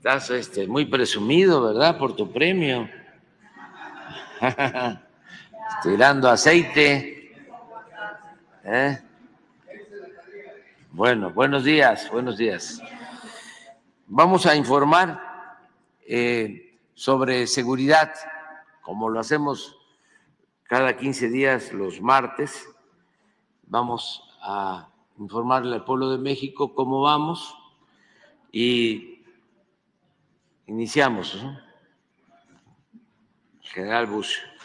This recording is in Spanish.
Estás muy presumido, ¿verdad? Por tu premio. Tirando aceite. Bueno, buenos días, buenos días. Vamos a informar sobre seguridad, como lo hacemos cada 15 días los martes. Vamos a informarle al pueblo de México cómo vamos y iniciamos, ¿no? General Bush.